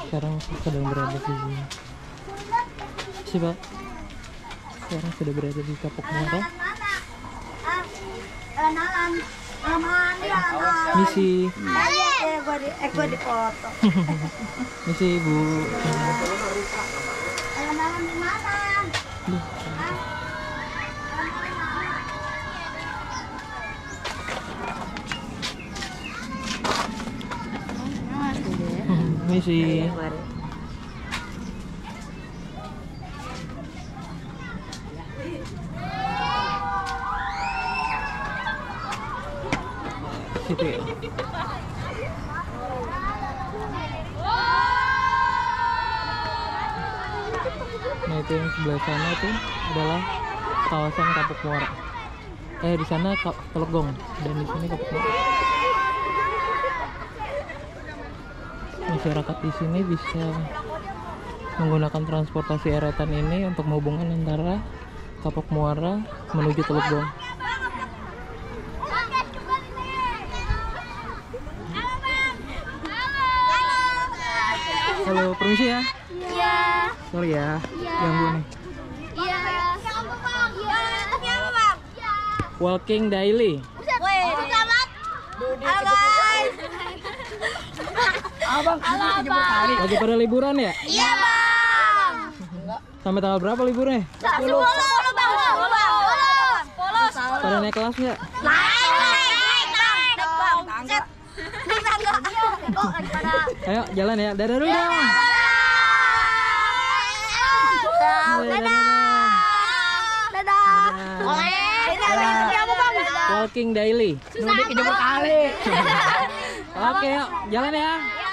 Sekarang sedang berada di sini. Siapa? Sekarang sudah berada di Kapuk Muara. Misi. Gua dipoto. Misi Ibu. Alun-alun di mana? Misi. Situ ya. Nah itu yang sebelah sana tuh adalah kawasan Kapuk Muara. Di sana Teluk Gong dan di sini Kapuk Muara. Masyarakat di sini bisa menggunakan transportasi eretan ini untuk menghubungkan antara Kapuk Muara menuju Teluk Gong. Halo, permisi ya. Iya. Sorry ya, Iya. ganggu nih. Iya. Walking daily. Woi, selamat. Halo guys. Abang, kali. Lagi pada liburan ya? Iya bang. Sampai tanggal berapa liburnya? 10 bang. 10. Pada naik kelas nggak? Naik bang. Set. Naik tangga. Kok lagi pada. Ayo jalan ya, dadah dulu dong. Dadah. Walking daily. Mudik hidup berkali. Oke, yuk jalan ya.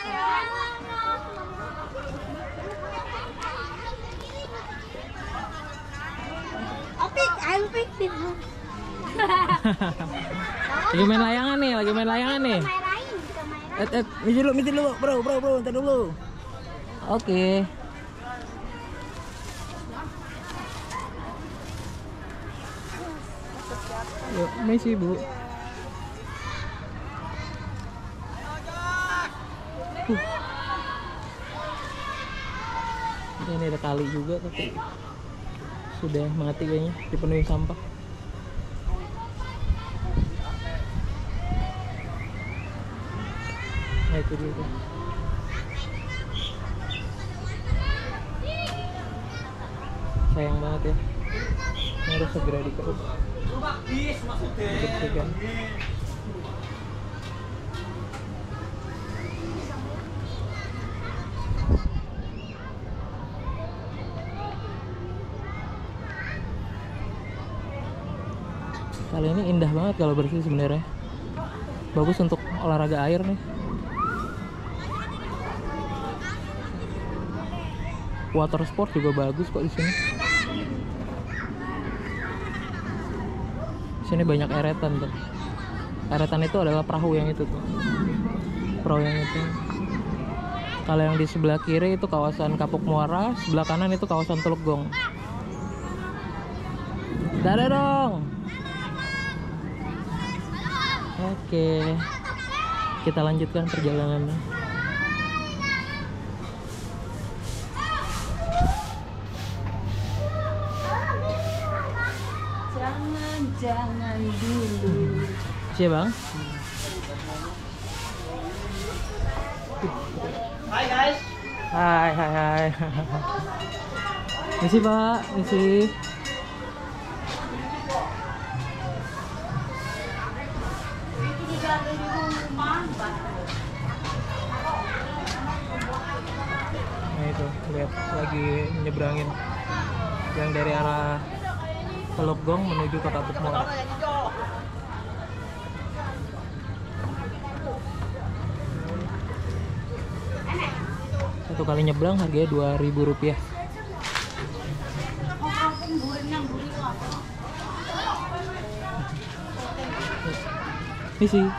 Lagi main layangan nih, Misi dulu, bro, ntar dulu. Oke. Yuk, misi Bu. Ini ada kali juga tapi sudah mati kayaknya, dipenuhi sampah. Nah itu dia tuh. Sayang banget ya. Ini harus segera dikeruk. Dibersihkan. Kali ini indah banget kalau bersih sebenarnya. Bagus untuk olahraga air nih. Water sport juga bagus kok di sini. Di sini banyak eretan tuh. Eretan itu adalah perahu yang itu tuh. Perahu yang itu. Kalau yang di sebelah kiri itu kawasan Kapuk Muara, sebelah kanan itu kawasan Teluk Gong. Dadah dong. Oke, kita lanjutkan perjalanannya. Jangan dulu. Siapa bang? Hai guys. Hai. Misi pak, misi. Nah itu, lihat lagi nyebrangin yang dari arah Teluk Gong menuju ke Kapuk Muara. Satu kali nyebrang harganya Rp2.000. Misi.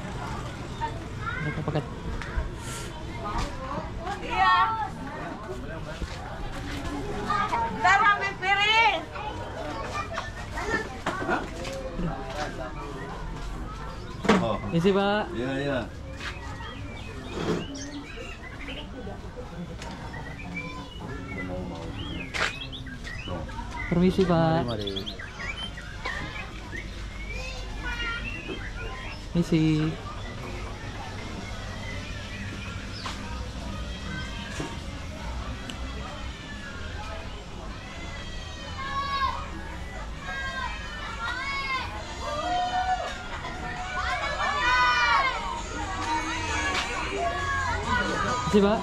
Mereka pakai. Misi Pak. Iya, iya. Permisi Pak. Misi. Misi Pak.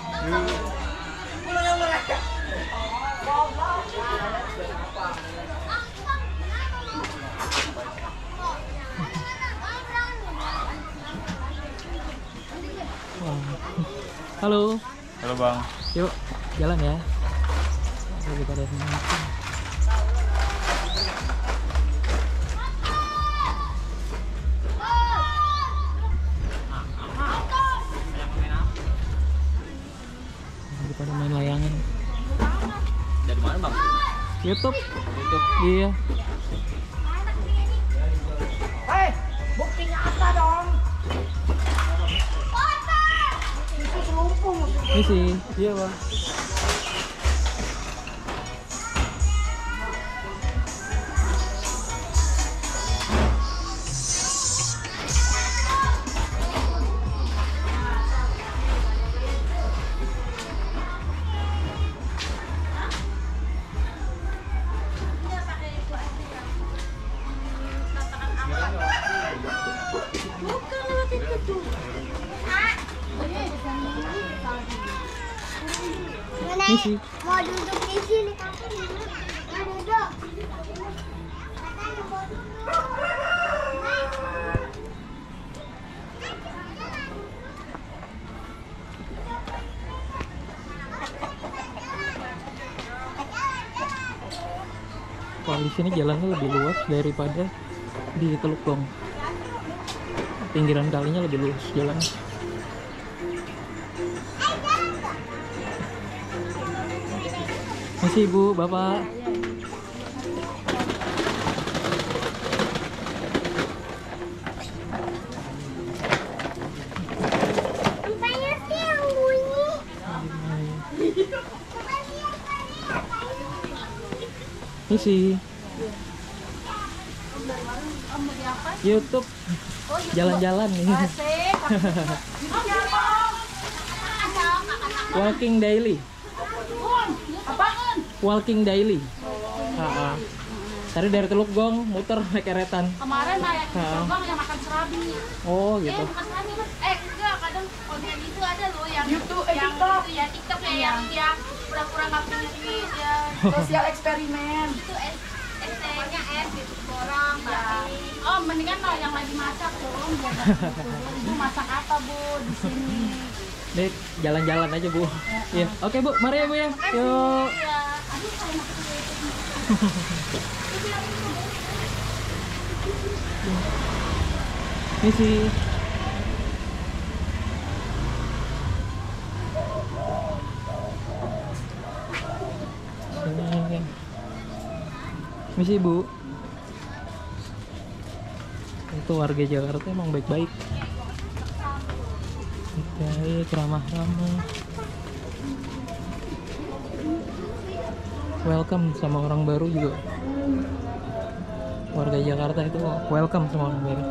Wah. Halo. Halo Bang. Yuk, jalan ya. Lagi pada semangat. Lagi pada main layangan. Dari mana Bang? YouTube. YouTube. Iya. Hei, bukti nyata dong. Itu selumpung. Misi. Iya Bang. Misi. Mau duduk di sini kapan? Mau duduk. Katanya mau duduk. Kalau di sini jalannya lebih luas daripada di Teluk Gong. Pinggiran kalinya lebih luas jalannya. Masih Ibu, Bapak. Sampainya sih yang bunyi. Misi. YouTube. Jalan-jalan nih. Walking daily. Walking daily. Tadi dari Teluk Gong muter naik keretan. Kemarin naik Bang yang makan serabi. Oh gitu. Makan serabi kan? Enggak, kadang konten itu ada loh yang YouTube, yang TikTok. itu ya TikTok ya yang pura-pura nggak punya duit ya. Sosial eksperimen. Itu ST-nya S gitu borong ya. Oh, mendingan loh yang lagi masak dong biar nggak gitu. Ibu masak apa Bu di sini? Nih jalan-jalan aja Bu. Iya. Oke Bu, mari ya Bu ya. Yuk. Iya. Aduh, saya makan Misi. Sini. Misi Bu. Itu warga Jakarta emang baik-baik. Baik, ramah-ramah. Welcome sama orang baru juga. Warga Jakarta itu welcome sama orang baru.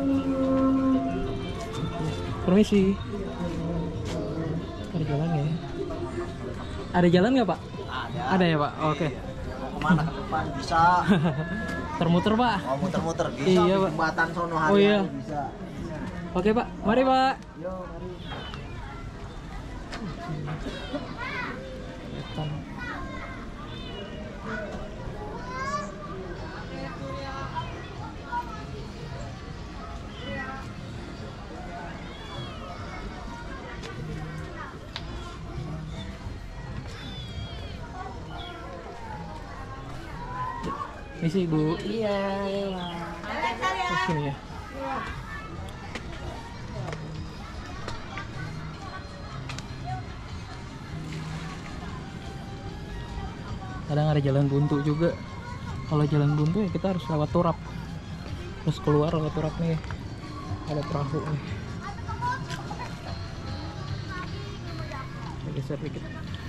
Permisi. Ada jalan ya? Ada jalan nggak Pak? Ada ya Pak? Oke. Mau kemana ke depan bisa. Termuter Pak. Mau muter-muter bisa. Iya, di Pak. jembatan sono hari Oh, iya. bisa. Oke Pak, mari Pak. Yo, mari. Misi Bu. Iya. Ke sini ya. Kadang ada jalan buntu juga. Kalau jalan buntu ya kita harus lewat turap. Terus keluar lewat turap nih. Ada perahu nih. geser dikit.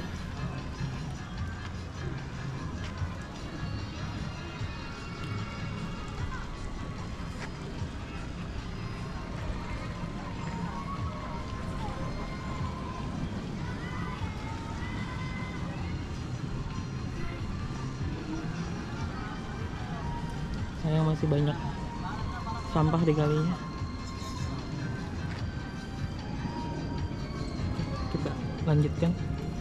Sayang masih banyak sampah di kalinya. Kita lanjutkan.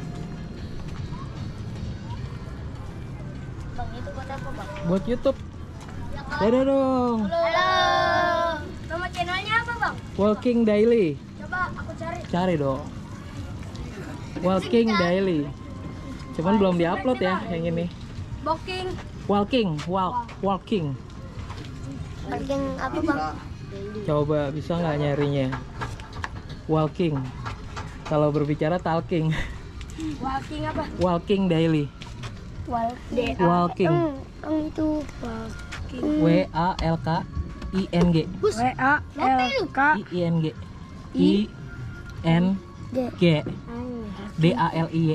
Bang, itu buat apa, Bang? Buat YouTube. Dadah dong. Halo. Nama channelnya apa, Bang? Walking Daily. Coba aku cari. Cari dong. Walking Daily. Cuman belum diupload ya yang ini. Booking. Walking. Booking apa, Bang? Coba bisa nggak nyarinya? Walking. Kalau berbicara talking. Walking apa? Walking Daily. Walking. Itu WALKING. ING. DALIY.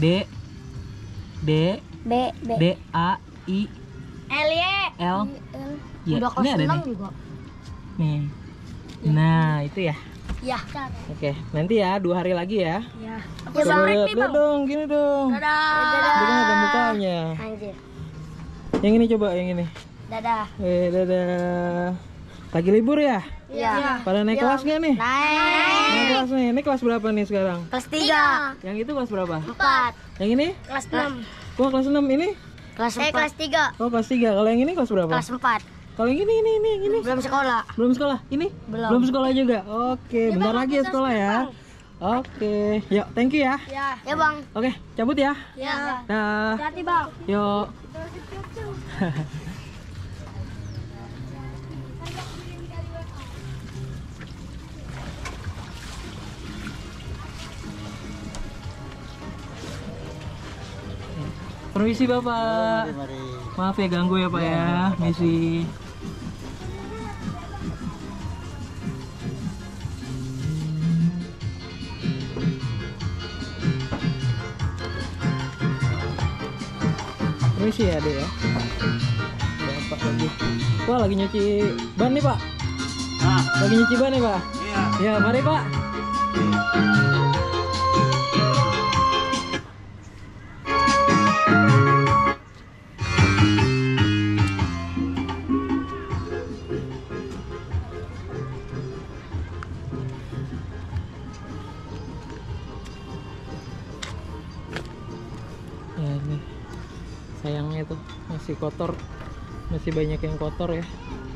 DAI L. Ya, ini ada nih. juga. Nih. Nah, itu ya. Ya. Oke, nanti ya 2 hari lagi ya. Ya. Coba lihat dong, gini dong. Dadah. Ini ada mukanya. Anjir. Yang ini coba, yang ini. Dadah. Dadah. Lagi libur ya? Iya. Pada naik kelas nggak nih? Naik. Naik kelas nih. Ini kelas berapa nih sekarang? Kelas 3. Yang itu kelas berapa? 4. Yang ini? Kelas 6. Oh, kelas 6 ini? Kelas 4. Kelas 3. Oh, kelas 3. Kalau yang ini kelas berapa? Kelas 4. Kalau yang ini. Belum sekolah. Belum sekolah? Ini? Belum. Sekolah juga? Oke, bentar lagi ya sekolah ya. Oke, yuk, thank you ya. Ya, Bang. Oke, cabut ya. Ya. Dah. Hati, Bang. Yuk. Permisi Bapak. Mari. Maaf ya ganggu ya Pak ya. Misi. Permisi ya Dek ya. Bapak lagi. Wah, lagi nyuci ban nih Pak. Lagi nyuci ban nih Pak. Iya. Ya, mari Pak. Ya ini sayangnya tuh masih kotor, masih banyak yang kotor ya.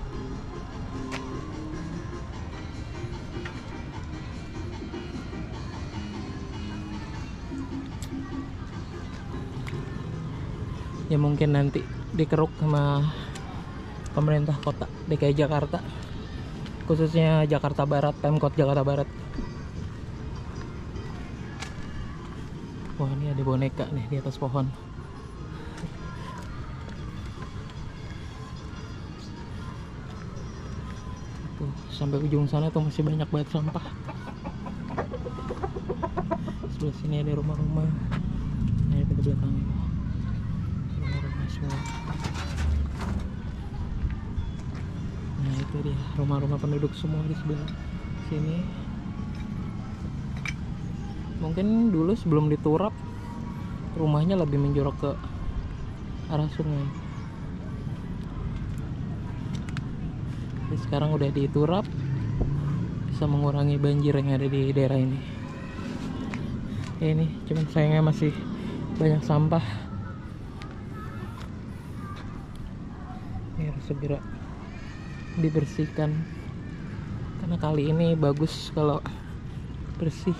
Ya mungkin nanti dikeruk sama pemerintah kota DKI Jakarta, khususnya Jakarta Barat, Pemkot Jakarta Barat. Wah, ini ada boneka nih di atas pohon. Tuh, sampai ujung sana tuh masih banyak banget sampah. Sebelah sini ada rumah-rumah. Nah, itu di belakangnya. Rumah-rumah semua. Nah, itu dia rumah-rumah penduduk semua di sebelah sini. Mungkin dulu sebelum diturap rumahnya lebih menjorok ke arah sungai. Tapi sekarang udah diturap, bisa mengurangi banjir yang ada di daerah ini. Ini cuman sayangnya masih banyak sampah. Ini harus segera dibersihkan karena kali ini bagus kalau bersih.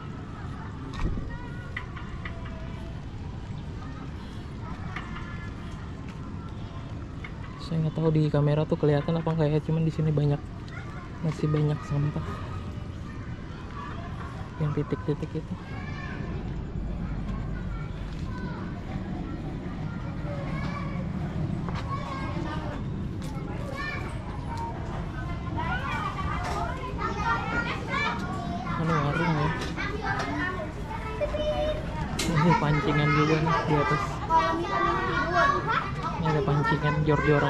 Saya nggak tahu di kamera tuh kelihatan apa enggak ya, cuman di sini masih banyak sampah yang titik-titik itu. Mana warung ya? pancingan juga nih di atas. Ini ada pancingan jor-joran.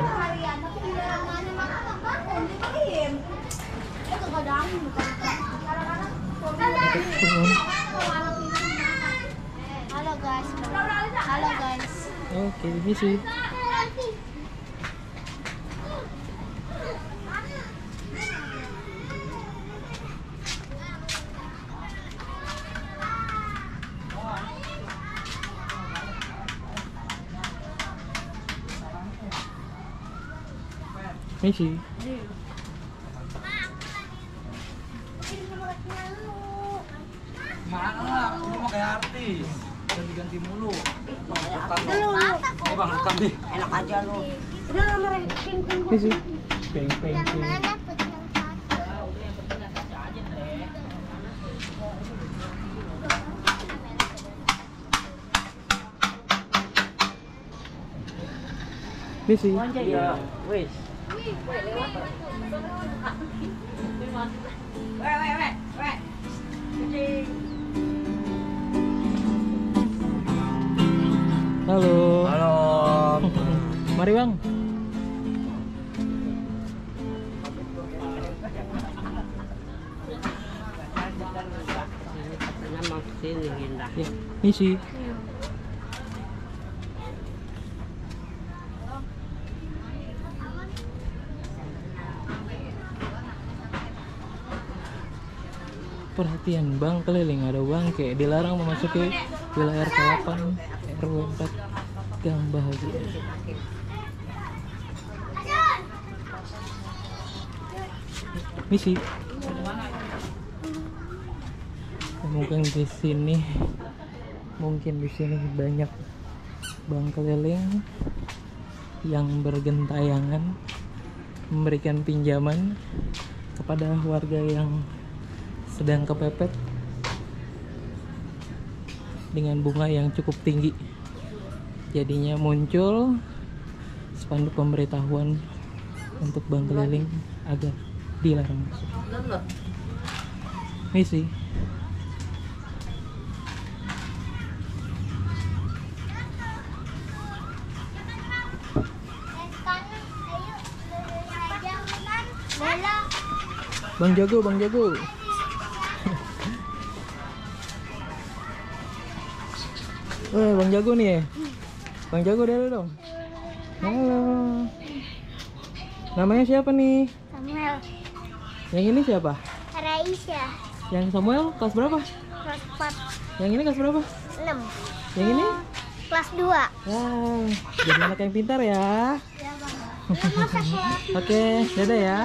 Halo guys. Halo guys. Oke, ini sih. Ini sih. Mana? Ini mau kayak artis. Ganti-ganti mulu. Bang, rekam deh. Enak aja lu. Ini sih. Peng. Ini sih. Iya, wes. Halo. Halo. Mari bang. Ya, ini sih. Perhatian bang keliling, ada bang kayak dilarang memasuki wilayah RK8 RW 4 Gang Bahagia. Misi. Mungkin di sini banyak bang keliling yang bergentayangan memberikan pinjaman kepada warga yang sedang kepepet dengan bunga yang cukup tinggi. Jadinya muncul spanduk pemberitahuan untuk bank keliling agar dilarang masuk. Misi. Bang Jago. Bang Jago nih ya. Bang Jago dulu dong. Halo. Namanya siapa nih? Samuel. Yang ini siapa? Raisya. Yang Samuel kelas berapa? Kelas 4. Yang ini kelas berapa? 6. Yang ini? Kelas 2. Wah, jadi anak yang pintar ya. Ya bang. Oke, dadah ya.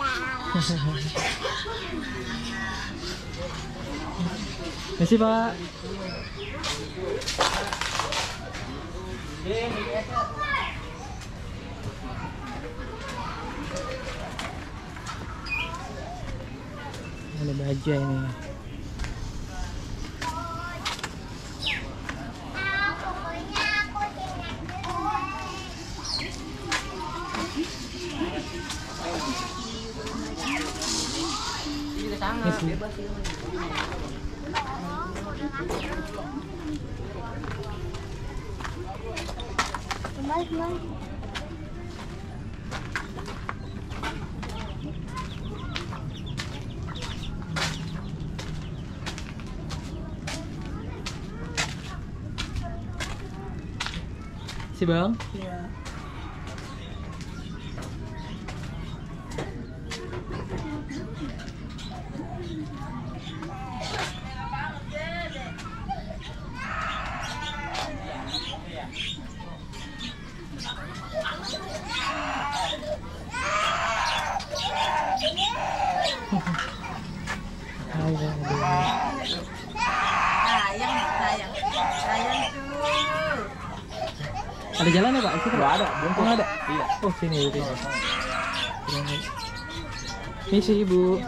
Terima kasih Pak. Ada baja ini. Kembali. Si Bang? Iya. Ada jalan ya Pak? Itu Nggak ada, belum nggak ada. Iya. Oh sini itu. Misi Ibu.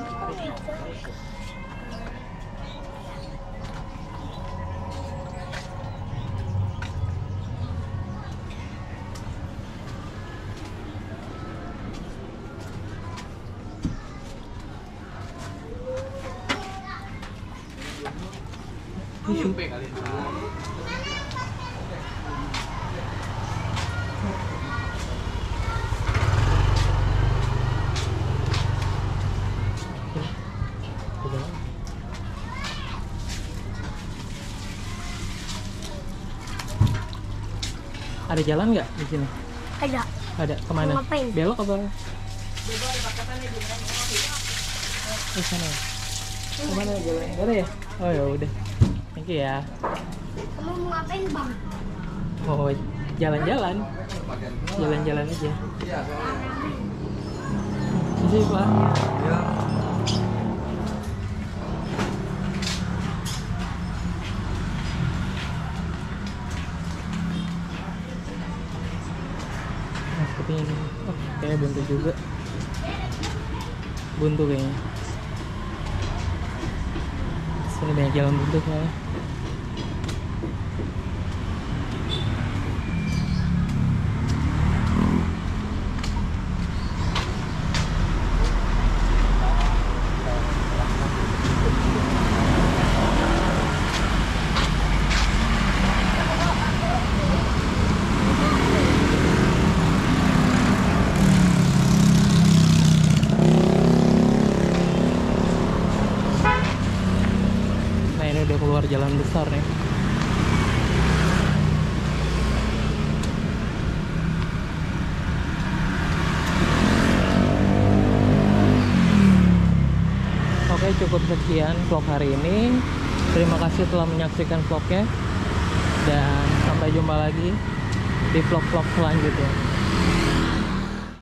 Misi. Ada jalan nggak di sini? Ada. Ada. Kemana? Mau ngapain? Belok apa? Di sana. Kemana jalan? Gak ada ya? Oh ya udah. Thank you ya. Kamu mau ngapain bang? Oh jalan-jalan. Jalan-jalan aja. Sini Pak. Ya. Nah, seperti ini. Oh, kayaknya buntu juga. Buntu kayaknya. Sini banyak jalan buntu soalnya. Nah ini udah keluar jalan besar nih. Oke, cukup sekian vlog hari ini. Terima kasih telah menyaksikan vlognya. Dan sampai jumpa lagi di vlog-vlog selanjutnya.